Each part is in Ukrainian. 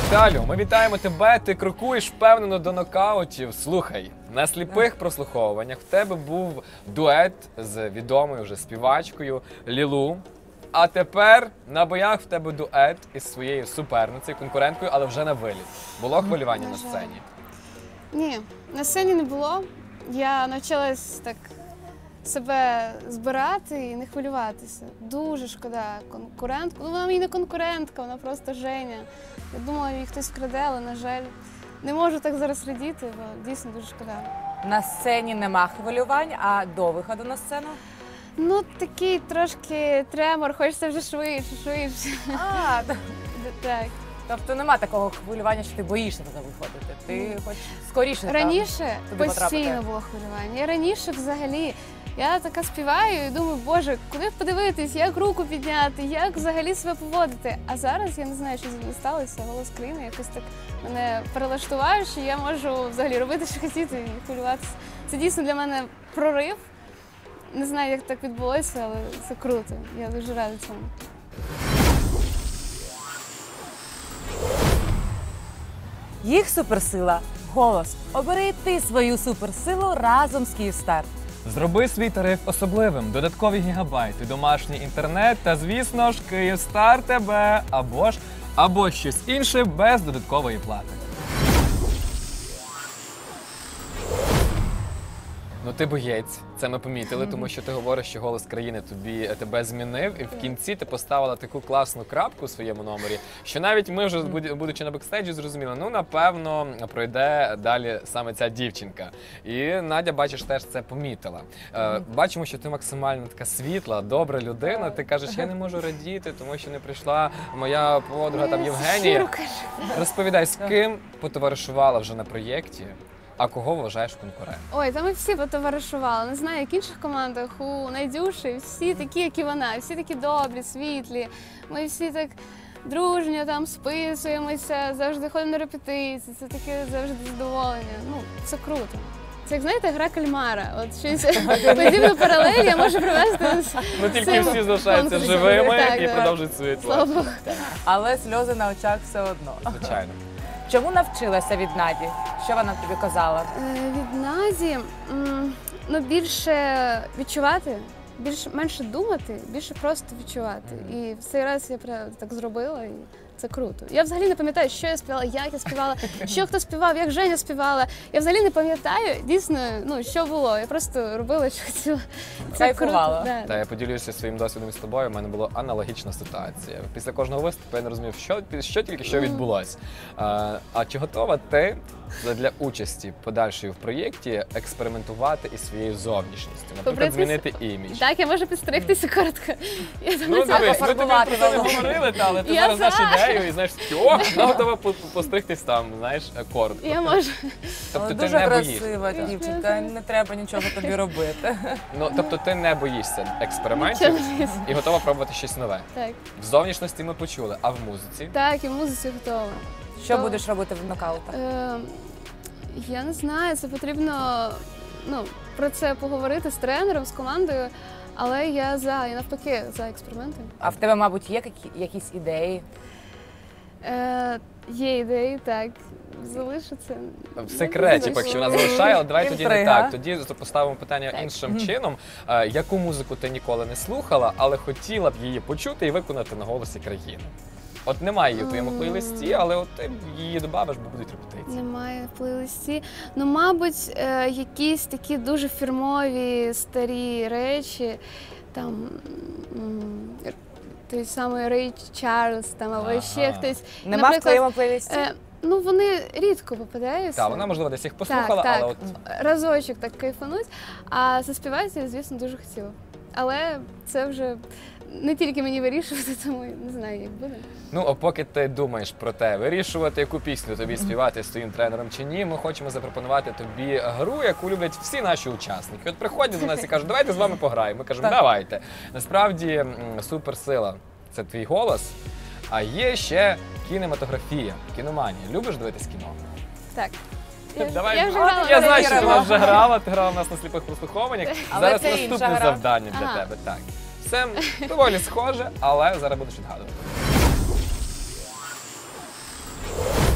Віталю, ми вітаємо тебе, ти крокуєш впевнено до нокаутів. Слухай, на сліпих прослуховуваннях в тебе був дует з відомою вже співачкою Лілу. А тепер на боях в тебе дует із своєю суперницею, конкуренткою, але вже на виліт. Було хвилювання на сцені? Ні, на сцені не було. Я навчилась так себе збирати і не хвилюватися. Дуже шкода конкурентку. Ну, вона мені не конкурентка, вона просто Женя. Я думала, її хтось вкраде, але, на жаль, не можу так зараз радіти, бо дійсно дуже шкода. На сцені нема хвилювань, а до виходу на сцену? Ну, такий трошки тремор, хочеться вже швидше. А, Так. тобто нема такого хвилювання, що ти боїшся туди виходити. Ти хоч скоріше Раніше туди постійно потрапити. було хвилювання. Раніше взагалі я така співаю і думаю, боже, куди подивитись, як руку підняти, як взагалі себе поводити. А зараз я не знаю, що зі мною сталося, голос країни якось так мене перелаштував, що я можу взагалі робити, що хотіти і хвилюватися. Це дійсно для мене прорив. Не знаю, як так відбулося, але це круто. Я дуже рада цьому. Їх суперсила – голос. Обери ти свою суперсилу разом з Київстар. Зроби свій тариф особливим, додаткові гігабайти, домашній інтернет та, звісно ж, Київстар тебе або щось інше без додаткової плати. Ну ти боєць, це ми помітили, тому що ти говориш, що голос країни тебе змінив, і в кінці ти поставила таку класну крапку у своєму номері, що навіть ми вже, будучи на бекстейджі, зрозуміли, ну напевно пройде далі саме ця дівчинка. І Надя, бачиш, теж це помітила. Бачимо, що ти максимально така світла, добра людина. Ти кажеш, я не можу радіти, тому що не прийшла моя подруга там Євгенія. Розповідай, з ким потоваришувала вже на проєкті? А кого вважаєш конкурентом? Ой, та ми всі потоваришували. Не знаю, як в інших командах, у Найдюші всі такі, як і вона, всі такі добрі, світлі. Ми всі так дружньо там списуємося, завжди ходимо на репетиції, це таке завжди задоволення. Ну, це круто. Це, як знаєте, гра кальмара. От щось подібну паралель я можу привести. Ну тільки всі залишаються живими і продовжують своє Слава творчість. Богу. Але сльози на очах все одно. Звичайно. Чому навчилася від Наді? Що вона тобі казала? Від Наді ну, більше відчувати, менше думати, більше просто відчувати. І в цей раз я так зробила, і це круто. Я взагалі не пам'ятаю, що я співала, як я співала, що хто співав, як Женя співала. Я взагалі не пам'ятаю, дійсно, ну, що було. Я просто робила, що хотіла. Це Кайфувала. круто. Та я поділюся своїм досвідом з тобою. У мене була аналогічна ситуація. Після кожного виступу я не розумів, що тільки що відбулося. А чи готова ти для участі подальшої в проєкті експериментувати із своєю зовнішністю? Наприклад, змінити імідж. Так, я можу підстригтися коротко. Ну дивись, ми тобі про це не говорили, але ти зараз знаєш ідею і знаєш, вона готова постригтись там, знаєш, коротко. Я можу. Тобто ти Дуже не боїшся. красива дівчинка, не треба нічого тобі робити. Ну, тобто ти не боїшся експериментів і готова пробувати щось нове. Так. В зовнішності ми почули, а в музиці? Так, і в музиці готова. Що будеш робити в нокаутах? Я не знаю, це потрібно про це поговорити з тренером, з командою, але я навпаки за експерименти. А в тебе, мабуть, є якісь ідеї? Є ідеї, так. Залишиться. В секреті, поки що вона залишає, але давай тоді не Інтрига. так. Тоді поставимо питання іншим чином. Яку музику ти ніколи не слухала, але хотіла б її почути і виконати на голосі країни? От немає її в твоєму плейлисті, але от ти її добавиш, бо будуть репетиції. Немає в плейлисті. Ну, мабуть, якісь такі дуже фірмові старі речі, там той самий Рей Чарльз, там, або ще хтось. Нема в твоєму плейлисті? Ну, вони рідко попадаються. Так, вона, можливо, десь їх послухала, так, але от... разочок так кайфануть, а заспівати я, звісно, дуже хотіла. Але це вже не тільки мені вирішувати, тому не знаю, як буде. Ну, а поки ти думаєш про те, вирішувати, яку пісню тобі співати з твоїм тренером чи ні, ми хочемо запропонувати тобі гру, яку люблять всі наші учасники. От приходять до нас і кажуть, давайте з вами пограємо. Ми кажемо, давайте. Насправді, суперсила – це твій голос, а є ще кінематографія, кіноманія. Любиш дивитись кіно? Так. Давай. Я вже грала. Я знаю, що ти нас вже грала, ти грала в нас на сліпих прослуховуваннях. Але Зараз це наступне інша гра. завдання для тебе. Так. Все доволі схоже, але зараз будеш відгадувати.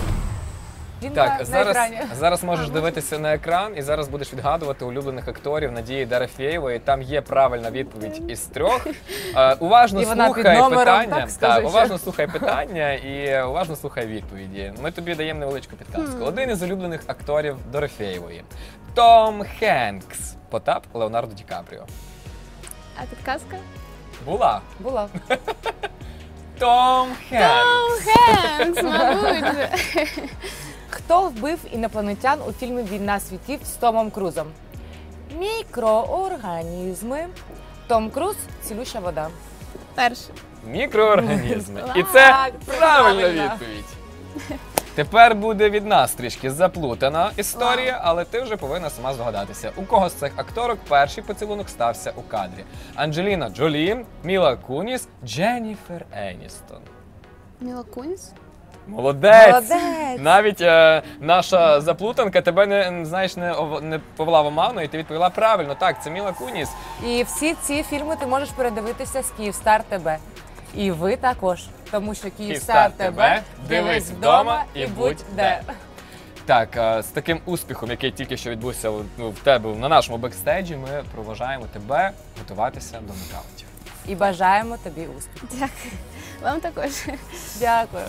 Він Так, на зараз, екрані. зараз можеш дивитися на екран і зараз будеш відгадувати улюблених акторів Надії Дорофєєвої. Там є правильна відповідь із 3. Уважно І вона під слухай номером, питання. так, скажи, що? уважно слухай питання і уважно слухай відповіді. Ми тобі даємо невеличку підказку. Один із улюблених акторів Дорофєєвої. Том Хенкс. Потап Леонардо Ді Капріо. А підказка? Була. Була. Том Хенкс. Хенкс, мабуть. Хто вбив інопланетян у фільмі «Війна світів» з Томом Крузом? Мікроорганізми. Том Круз – цілюща вода. Перший. Мікроорганізми. І Так, це це правильна правильно. відповідь. Тепер буде від нас трішки заплутана історія, але ти вже повинна сама здогадатися, у кого з цих акторок перший поцілунок стався у кадрі. Анджеліна Джолі, Міла Куніс, Дженніфер Еністон. Міла Куніс? Молодець! Молодець! Навіть наша заплутанка тебе не повела в оману, і ти відповіла правильно. Так, це Міла Куніс. І всі ці фільми ти можеш передивитися з Київстар ТБ. І ви також, тому що Київстар ТБ дивись вдома і будь де. Так, з таким успіхом, який тільки що відбувся в тебе на нашому бекстейджі, ми проважаємо тебе готуватися до нокаутів. І бажаємо тобі успіху. Дякую. Вам також. Дякую.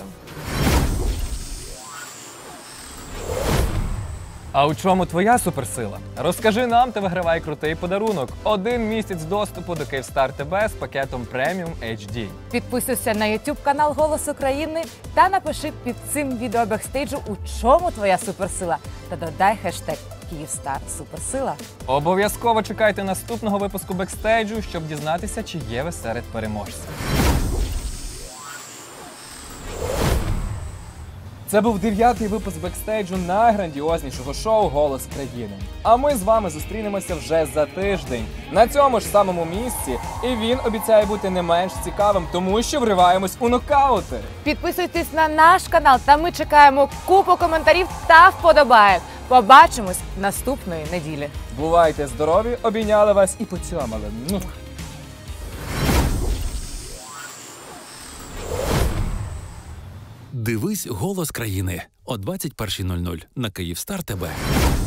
А у чому твоя суперсила? Розкажи нам та вигравай крутий подарунок. 1 місяць доступу до Київстар ТБ з пакетом Premium HD. Підписуйся на YouTube канал Голос України та напиши під цим відео бекстейджу, у чому твоя суперсила. Та додай хештег Київстар Суперсила. Обов'язково чекайте наступного випуску бекстейджу, щоб дізнатися, чи є ви серед переможців. Це був 9-й випуск бекстейджу найграндіознішого шоу «Голос країни». А ми з вами зустрінемося вже за тиждень на цьому ж самому місці. І він обіцяє бути не менш цікавим, тому що вриваємось у нокаути. Підписуйтесь на наш канал, та ми чекаємо купу коментарів та вподобаєк. Побачимось наступної неділі. Бувайте здорові, обійняли вас і поцьомали. Дивись «Голос країни» о 21:00 на Київстар ТБ.